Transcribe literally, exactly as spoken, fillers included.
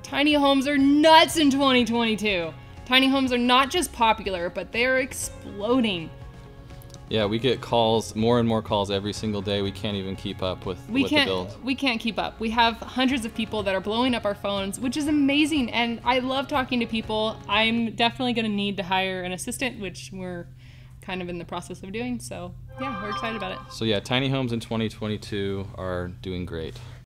Tiny homes are nuts in twenty twenty-two. Tiny homes are not just popular, but they're exploding. Yeah, we get calls, more and more calls every single day. We can't even keep up with, we with can't, the build. We can't keep up. We have hundreds of people that are blowing up our phones, which is amazing. And I love talking to people. I'm definitely going to need to hire an assistant, which we're kind of in the process of doing. So yeah, we're excited about it. So yeah, tiny homes in twenty twenty-two are doing great.